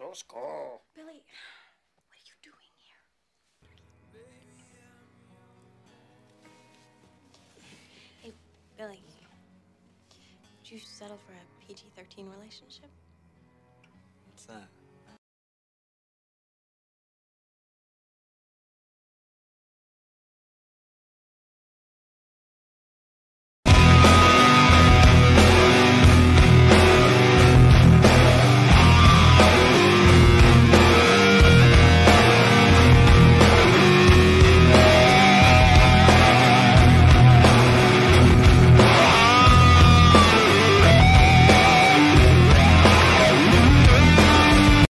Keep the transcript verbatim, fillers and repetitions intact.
no school. Billy, what are you doing here? Hey, Billy, would you settle for a P G thirteen relationship? What's that?